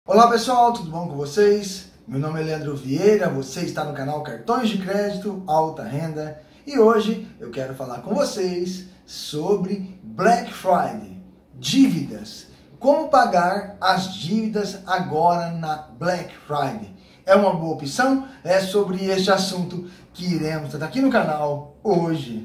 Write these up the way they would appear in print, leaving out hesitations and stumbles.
Olá pessoal, tudo bom com vocês? Meu nome é Leandro Vieira, você está no canal Cartões de Crédito Alta Renda e hoje eu quero falar com vocês sobre Black Friday, dívidas, como pagar as dívidas agora na Black Friday. É uma boa opção? É sobre este assunto que iremos tratar aqui no canal hoje.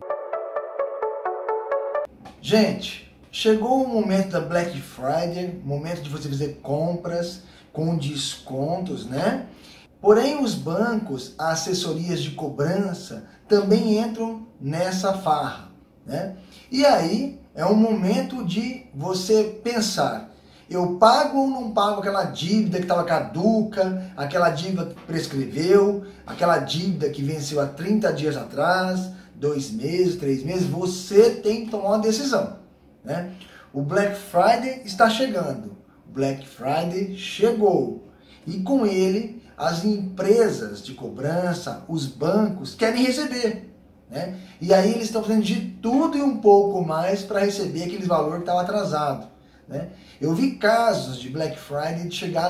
Gente, chegou o momento da Black Friday, momento de você fazer compras com descontos, né? Porém, os bancos, as assessorias de cobrança também entram nessa farra, né? E aí é um momento de você pensar: eu pago ou não pago aquela dívida que estava caduca, aquela dívida que prescreveu, aquela dívida que venceu há 30 dias atrás, 2 meses, 3 meses? Você tem que tomar uma decisão, né? O Black Friday está chegando. O Black Friday chegou. E com ele, as empresas de cobrança, os bancos, querem receber, né? E aí eles estão fazendo de tudo e um pouco mais para receber aquele valor que estava atrasado, né? Eu vi casos de Black Friday de chegar a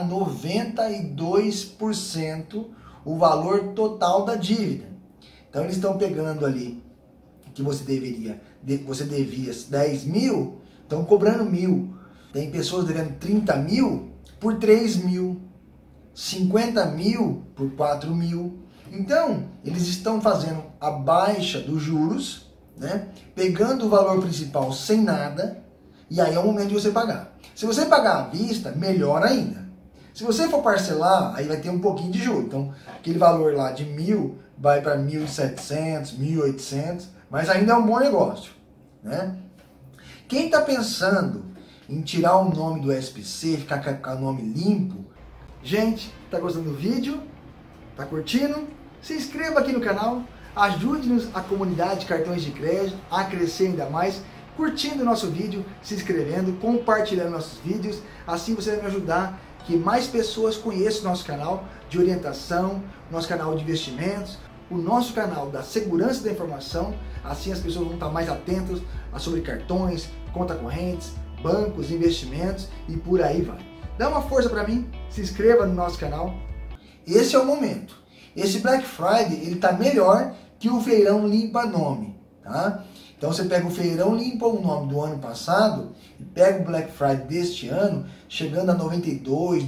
92% o valor total da dívida. Então eles estão pegando ali que você devia 10 mil, estão cobrando 1.000. Tem pessoas devendo 30 mil por 3 mil, 50 mil por 4 mil. Então, eles estão fazendo a baixa dos juros, né? Pegando o valor principal sem nada, e aí é o momento de você pagar. Se você pagar à vista, melhor ainda. Se você for parcelar, aí vai ter um pouquinho de juros. Então, aquele valor lá de 1.000 vai para 1.700, 1.800, mas ainda é um bom negócio, né? Quem está pensando em tirar o nome do SPC, ficar com o nome limpo, gente, está gostando do vídeo? Está curtindo? Se inscreva aqui no canal, ajude-nos a comunidade de cartões de crédito a crescer ainda mais, curtindo o nosso vídeo, se inscrevendo, compartilhando nossos vídeos, assim você vai me ajudar que mais pessoas conheçam o nosso canal de orientação, nosso canal de investimentos, o nosso canal da segurança da informação, assim as pessoas vão estar mais atentas sobre cartões, conta correntes, bancos, investimentos e por aí vai. Dá uma força para mim, se inscreva no nosso canal. Esse é o momento. Esse Black Friday, ele tá melhor que o feirão limpa nome, tá? Então você pega o feirão limpa o nome do ano passado e pega o Black Friday deste ano, chegando a 92%,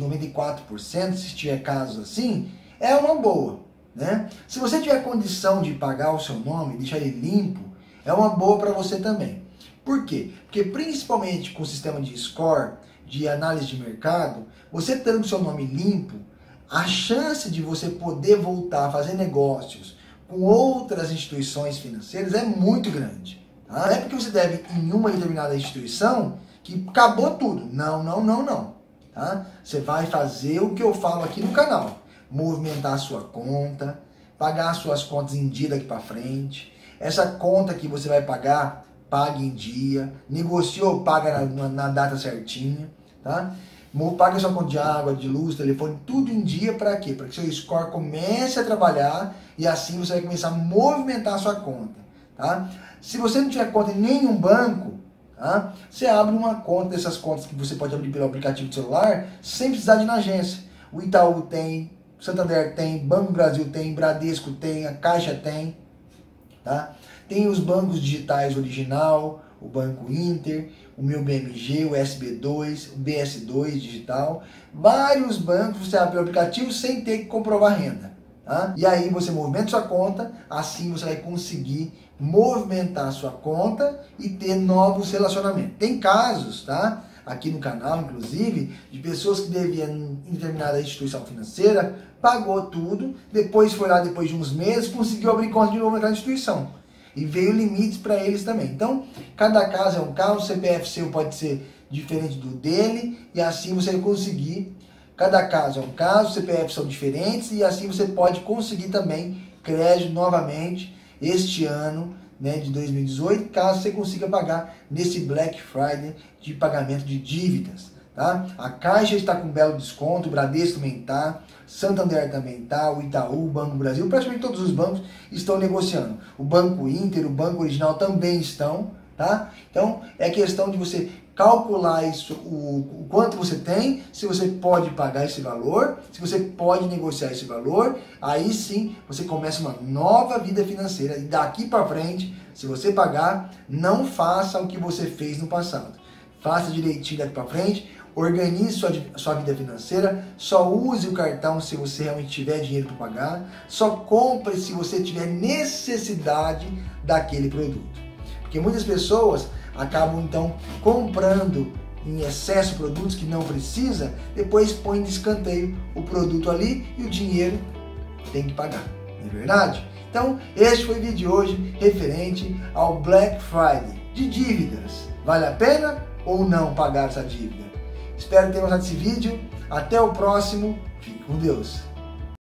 94%, se tiver casos assim, é uma boa, né? Se você tiver condição de pagar o seu nome, deixar ele limpo, é uma boa para você também. Por quê? Porque principalmente com o sistema de score, de análise de mercado, você tendo o seu nome limpo, a chance de você poder voltar a fazer negócios com outras instituições financeiras é muito grande. Tá? Não é porque você deve em uma determinada instituição que acabou tudo. Não, não, não, não. Tá? Você vai fazer o que eu falo aqui no canal. Movimentar a sua conta, pagar as suas contas em dia daqui para frente. Essa conta que você vai pagar, pague em dia. Negociou, paga na data certinha. Tá? Pague sua conta de água, de luz, telefone, tudo em dia para quê? Para que seu score comece a trabalhar e assim você vai começar a movimentar a sua conta. Tá? Se você não tiver conta em nenhum banco, tá? Você abre uma conta dessas contas que você pode abrir pelo aplicativo do celular sem precisar de ir na agência. O Itaú tem, o Santander tem, Banco do Brasil tem, Bradesco tem, a Caixa tem. Tá? Tem os bancos digitais original, o Banco Inter, o meu BMG, o SB2, o BS2 digital. Vários bancos você abre o aplicativo sem ter que comprovar renda. Tá? E aí você movimenta sua conta, assim você vai conseguir movimentar a sua conta e ter novos relacionamentos. Tem casos, tá? Aqui no canal, inclusive, de pessoas que deviam em determinada instituição financeira, pagou tudo, depois foi lá, depois de uns meses, conseguiu abrir conta de novo naquela instituição. E veio limites para eles também. Então, cada caso é um caso, o CPF seu pode ser diferente do dele, e assim você vai conseguir. Cada caso é um caso, CPF são diferentes, e assim você pode conseguir também crédito novamente este ano, né, de 2018, caso você consiga pagar nesse Black Friday de pagamento de dívidas. Tá? A Caixa está com um belo desconto, o Bradesco também está, Santander também está, o Itaú, o Banco do Brasil, praticamente todos os bancos estão negociando. O Banco Inter, o Banco Original também estão, tá? Então é questão de você calcular isso, o quanto você tem, se você pode pagar esse valor, se você pode negociar esse valor, aí sim você começa uma nova vida financeira. E daqui para frente, se você pagar, não faça o que você fez no passado. Faça direitinho daqui para frente, organize sua vida financeira, só use o cartão se você realmente tiver dinheiro para pagar, só compre se você tiver necessidade daquele produto. Porque muitas pessoas acabam então comprando em excesso produtos que não precisa, depois põe de escanteio o produto ali e o dinheiro tem que pagar, não é verdade? Então, este foi o vídeo de hoje referente ao Black Friday de dívidas. Vale a pena ou não pagar essa dívida? Espero que tenham gostado desse vídeo. Até o próximo. Fique com Deus.